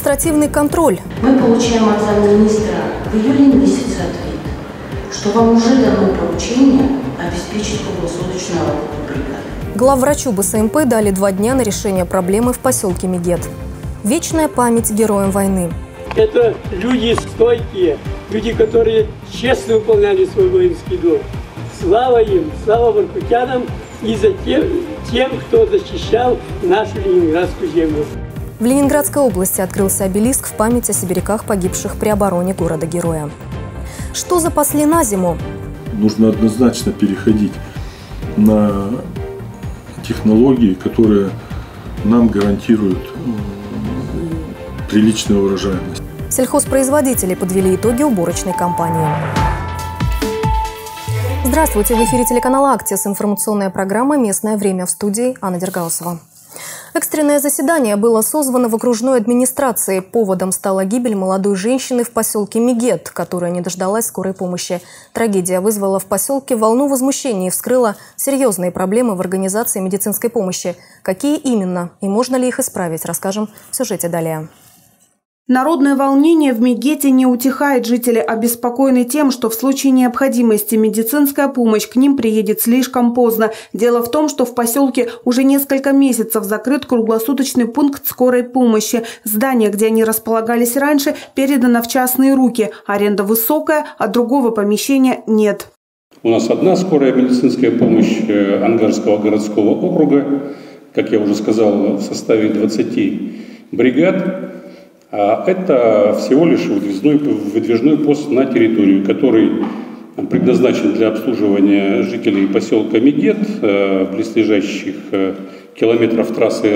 Административный контроль. Мы получаем от замминистра в июле месяце ответ, что вам уже дано поручение обеспечить круглосуточную работу бригады. Главврачу БСМП дали 2 дня на решение проблемы в поселке Мегет. Вечная память героям войны. Это люди стойкие, люди, которые честно выполняли свой воинский долг. Слава им, слава воркутянам и за тем, кто защищал нашу Ленинградскую землю. В Ленинградской области открылся обелиск в память о сибиряках, погибших при обороне города-героя. Что запасли на зиму? Нужно однозначно переходить на технологии, которые нам гарантируют приличную урожайность. Сельхозпроизводители подвели итоги уборочной кампании. Здравствуйте! В эфире телеканала «Актис», информационная программа «Местное время», в студии Анна Дергаусова. Экстренное заседание было созвано в окружной администрации. Поводом стала гибель молодой женщины в поселке Мегет, которая не дождалась скорой помощи. Трагедия вызвала в поселке волну возмущения и вскрыла серьезные проблемы в организации медицинской помощи. Какие именно и можно ли их исправить, расскажем в сюжете далее. Народное волнение в Мегете не утихает. Жители обеспокоены тем, что в случае необходимости медицинская помощь к ним приедет слишком поздно. Дело в том, что в поселке уже несколько месяцев закрыт круглосуточный пункт скорой помощи. Здание, где они располагались раньше, передано в частные руки. Аренда высокая, а другого помещения нет. У нас одна скорая медицинская помощь Ангарского городского округа, как я уже сказал, в составе 20 бригад. А это всего лишь выдвижной пост на территорию, который предназначен для обслуживания жителей поселка Мегет, близлежащих километров трассы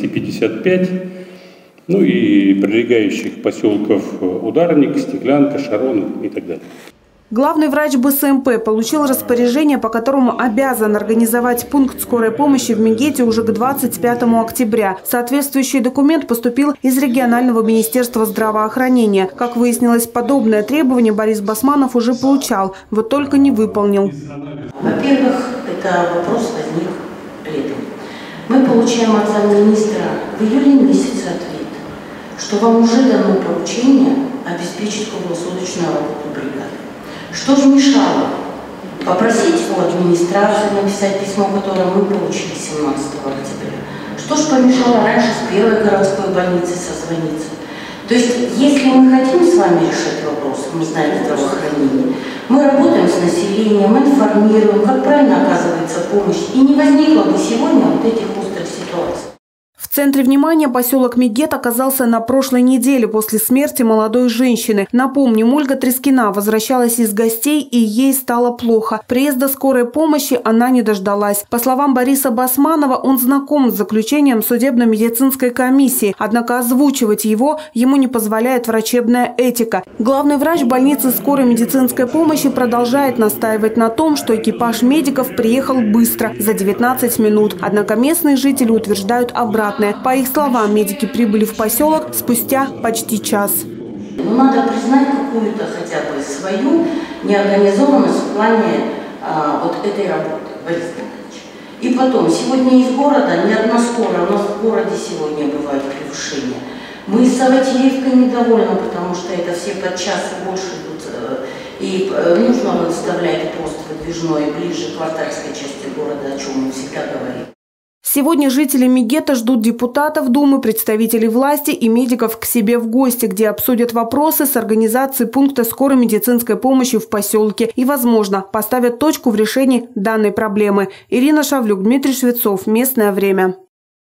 Р-255, ну и прилегающих поселков Ударник, Стеклянка, Шарон и так далее. Главный врач БСМП получил распоряжение, по которому обязан организовать пункт скорой помощи в Мегете уже к 25 октября. Соответствующий документ поступил из регионального министерства здравоохранения. Как выяснилось, подобное требование Борис Басманов уже получал, вот только не выполнил. Во-первых, это вопрос возник летом. Мы получаем от замминистра в июле месяце ответ, что вам уже дано поручение обеспечить круглосуточную работу бригады. Что же мешало попросить у администрации написать письмо, которое мы получили 17 октября? Что же помешало раньше с первой городской больницей созвониться? То есть, если мы хотим с вами решать вопрос, мы знаем здравоохранение, мы работаем с населением, информируем, как правильно оказывается помощь, и не возникло бы сегодня вот этих острых ситуаций. В центре внимания поселок Мегет оказался на прошлой неделе после смерти молодой женщины. Напомним, Ольга Трескина возвращалась из гостей, и ей стало плохо. Приезда скорой помощи она не дождалась. По словам Бориса Басманова, он знаком с заключением судебно-медицинской комиссии, однако озвучивать его ему не позволяет врачебная этика. Главный врач больницы скорой медицинской помощи продолжает настаивать на том, что экипаж медиков приехал быстро, за 19 минут. Однако местные жители утверждают обратное. По их словам, медики прибыли в поселок спустя почти час. Но надо признать какую-то хотя бы свою неорганизованность в плане вот этой работы, Борис Николаевич. И потом, сегодня из города ни одна скорая, у нас в городе сегодня бывают превышения. Мы с Саватеевкой недовольны, потому что это все под час и больше идут. И нужно выставлять пост выдвижной ближе к квартальской части города, о чем мы всегда говорим. Сегодня жители Мегета ждут депутатов Думы, представителей власти и медиков к себе в гости, где обсудят вопросы с организацией пункта скорой медицинской помощи в поселке и, возможно, поставят точку в решении данной проблемы. Ирина Шавлюк, Дмитрий Швецов. Местное время.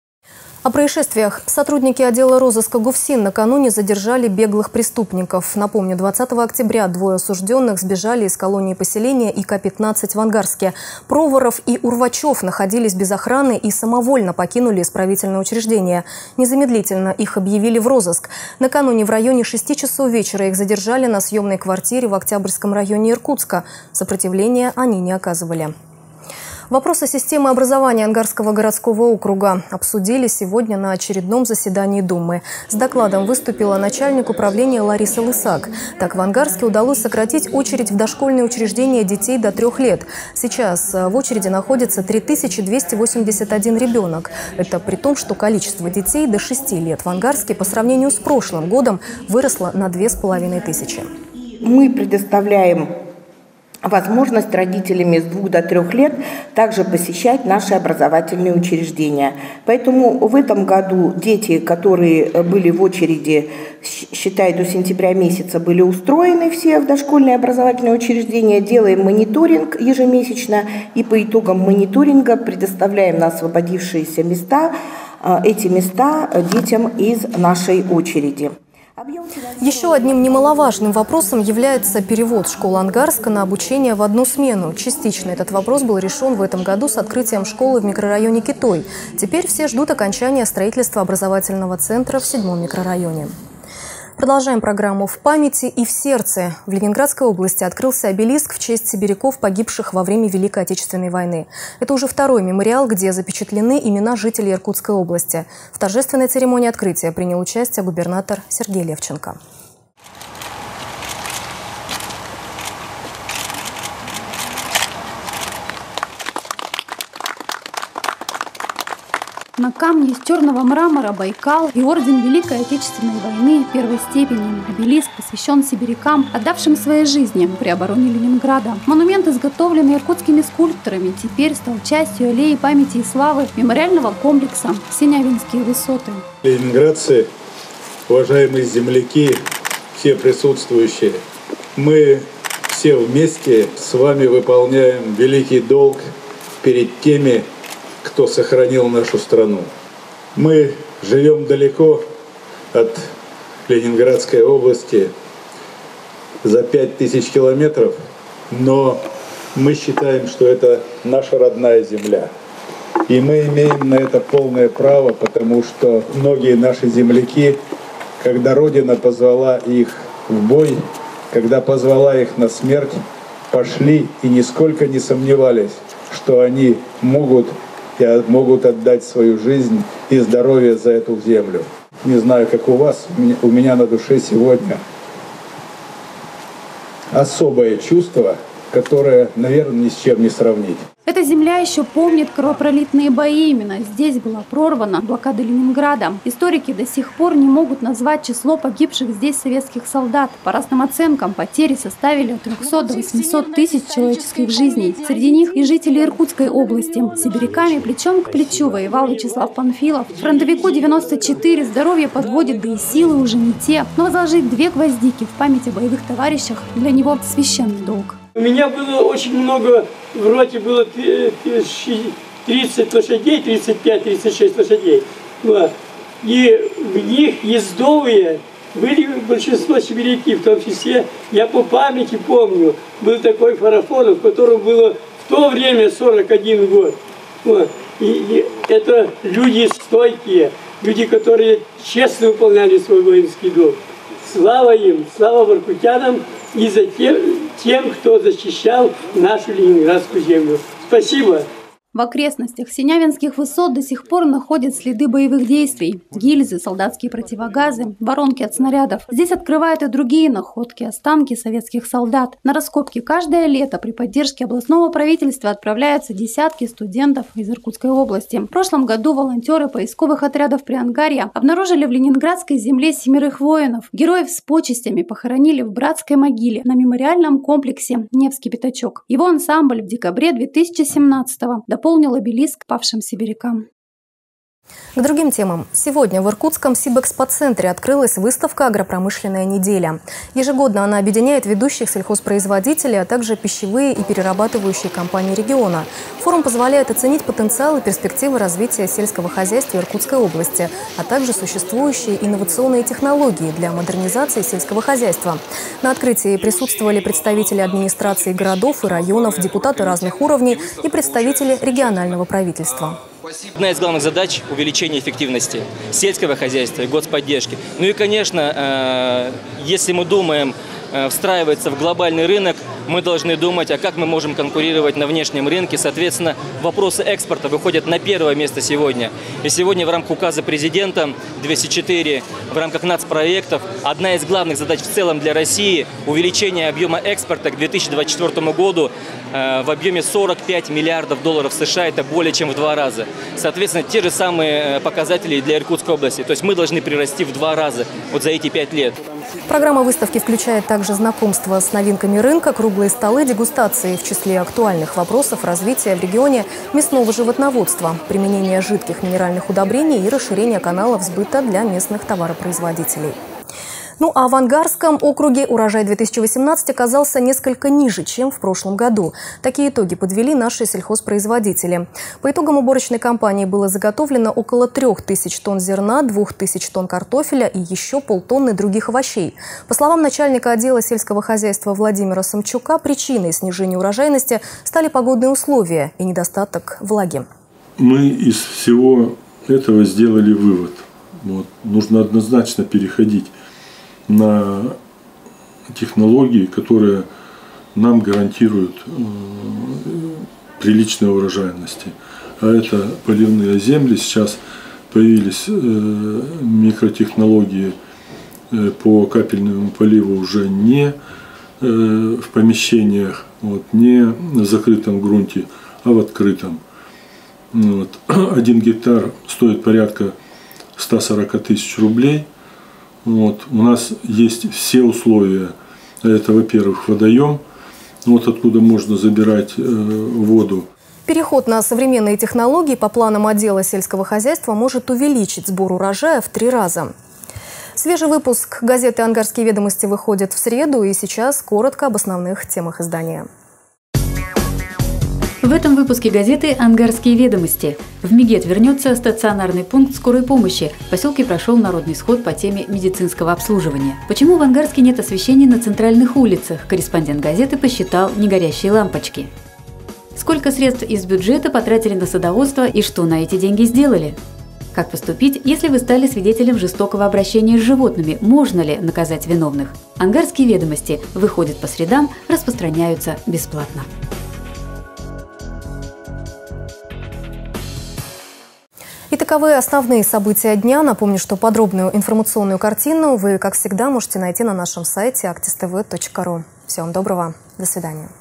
О происшествиях. Сотрудники отдела розыска ГУФСИН накануне задержали беглых преступников. Напомню, 20 октября 2 осужденных сбежали из колонии поселения ИК-15 в Ангарске. Проворов и Урвачев находились без охраны и самовольно покинули исправительное учреждение. Незамедлительно их объявили в розыск. Накануне в районе 6 часов вечера их задержали на съемной квартире в Октябрьском районе Иркутска. Сопротивления они не оказывали. Вопросы системы образования Ангарского городского округа обсудили сегодня на очередном заседании Думы. С докладом выступила начальник управления Лариса Лысак. Так, в Ангарске удалось сократить очередь в дошкольные учреждения детей до 3 лет. Сейчас в очереди находится 3281 ребенок. Это при том, что количество детей до 6 лет в Ангарске по сравнению с прошлым годом выросло на 2500. Мы предоставляем возможность родителями с 2 до 3 лет также посещать наши образовательные учреждения. Поэтому в этом году дети, которые были в очереди, считай, до сентября месяца, были устроены все в дошкольные образовательные учреждения. Делаем мониторинг ежемесячно и по итогам мониторинга предоставляем на освободившиеся места эти места детям из нашей очереди. Еще одним немаловажным вопросом является перевод школы Ангарска на обучение в одну смену. Частично этот вопрос был решен в этом году с открытием школы в микрорайоне Китой. Теперь все ждут окончания строительства образовательного центра в 7-м микрорайоне. Продолжаем программу «В памяти и в сердце». В Ленинградской области открылся обелиск в честь сибиряков, погибших во время Великой Отечественной войны. Это уже второй мемориал, где запечатлены имена жителей Иркутской области. В торжественной церемонии открытия принял участие губернатор Сергей Левченко. На камне из черного мрамора Байкал и орден Великой Отечественной войны первой степени. Обелиск посвящен сибирякам, отдавшим свои жизни при обороне Ленинграда. Монумент, изготовленный иркутскими скульпторами, теперь стал частью аллеи памяти и славы мемориального комплекса «Синявинские высоты». Ленинградцы, уважаемые земляки, все присутствующие, мы все вместе с вами выполняем великий долг перед теми, кто сохранил нашу страну. Мы живем далеко от Ленинградской области, за 5000 километров, но мы считаем, что это наша родная земля. И мы имеем на это полное право, потому что многие наши земляки, когда Родина позвала их в бой, когда позвала их на смерть, пошли и нисколько не сомневались, что они могут отдать свою жизнь и здоровье за эту землю. Не знаю, как у вас, у меня на душе сегодня особое чувство, которое, наверное, ни с чем не сравнить. Эта земля еще помнит кровопролитные бои. Именно здесь была прорвана блокада Ленинграда. Историки до сих пор не могут назвать число погибших здесь советских солдат. По разным оценкам, потери составили от 300 до 800 тысяч человеческих жизней. Среди них и жители Иркутской области. С сибиряками плечом к плечу воевал Вячеслав Панфилов. Фронтовику 94, здоровье подводит, да и силы уже не те. Но возложить 2 гвоздики в память о боевых товарищах для него священный долг. У меня было очень много, в роте было 30 лошадей, 35-36 лошадей. Вот. И в них ездовые были большинство сибиряки, в том числе, я по памяти помню, был такой Фарафонов, которому было в то время 41 год. Вот. И это люди стойкие, люди, которые честно выполняли свой воинский долг. Слава им, слава воркутянам и за тем, кто защищал нашу Ленинградскую землю. Спасибо. В окрестностях Синявинских высот до сих пор находят следы боевых действий. Гильзы, солдатские противогазы, воронки от снарядов. Здесь открывают и другие находки, останки советских солдат. На раскопки каждое лето при поддержке областного правительства отправляются десятки студентов из Иркутской области. В прошлом году волонтеры поисковых отрядов Приангарья обнаружили в Ленинградской земле 7 воинов. Героев с почестями похоронили в братской могиле на мемориальном комплексе «Невский пятачок». Его ансамбль в декабре 2017-го дополнил обелиск павшим сибирякам. К другим темам. Сегодня в Иркутском Сибэкспоцентре открылась выставка «Агропромышленная неделя». Ежегодно она объединяет ведущих сельхозпроизводителей, а также пищевые и перерабатывающие компании региона. Форум позволяет оценить потенциал и перспективы развития сельского хозяйства Иркутской области, а также существующие инновационные технологии для модернизации сельского хозяйства. На открытии присутствовали представители администрации городов и районов, депутаты разных уровней и представители регионального правительства. Одна из главных задач – увеличение эффективности сельского хозяйства и господдержки. Ну и, конечно, если мы думаем встраивается в глобальный рынок, мы должны думать, а как мы можем конкурировать на внешнем рынке. Соответственно, вопросы экспорта выходят на первое место сегодня. И сегодня в рамках указа президента 204, в рамках нацпроектов, одна из главных задач в целом для России – увеличение объема экспорта к 2024 году в объеме 45 миллиардов долларов США. Это более чем в 2 раза. Соответственно, те же самые показатели для Иркутской области. То есть мы должны прирасти в 2 раза вот за эти 5 лет. Программа выставки включает также знакомство с новинками рынка, круглые столы, дегустации. В числе актуальных вопросов развития в регионе мясного животноводства, применение жидких минеральных удобрений и расширение каналов сбыта для местных товаропроизводителей. Ну а в Ангарском округе урожай 2018 оказался несколько ниже, чем в прошлом году. Такие итоги подвели наши сельхозпроизводители. По итогам уборочной кампании было заготовлено около 3000 тонн зерна, 2000 тонн картофеля и еще полтонны других овощей. По словам начальника отдела сельского хозяйства Владимира Самчука, причиной снижения урожайности стали погодные условия и недостаток влаги. Мы из всего этого сделали вывод. Нужно однозначно переходить на технологии, которые нам гарантируют приличные урожайности. А это поливные земли. Сейчас появились микротехнологии по капельному поливу уже не в помещениях, не в закрытом грунте, а в открытом. 1 гектар стоит порядка 140 тысяч рублей. У нас есть все условия. Это, во-первых, водоем, откуда можно забирать воду. Переход на современные технологии по планам отдела сельского хозяйства может увеличить сбор урожая в 3 раза. Свежий выпуск газеты «Ангарские ведомости» выходит в среду, и сейчас коротко об основных темах издания. В этом выпуске газеты «Ангарские ведомости». В Мегет вернется стационарный пункт скорой помощи. В поселке прошел народный сход по теме медицинского обслуживания. Почему в Ангарске нет освещения на центральных улицах? Корреспондент газеты посчитал негорящие лампочки. Сколько средств из бюджета потратили на садоводство и что на эти деньги сделали? Как поступить, если вы стали свидетелем жестокого обращения с животными? Можно ли наказать виновных? «Ангарские ведомости» выходят по средам, распространяются бесплатно. И таковы основные события дня. Напомню, что подробную информационную картину вы, как всегда, можете найти на нашем сайте actistv.ru. Всего вам доброго. До свидания.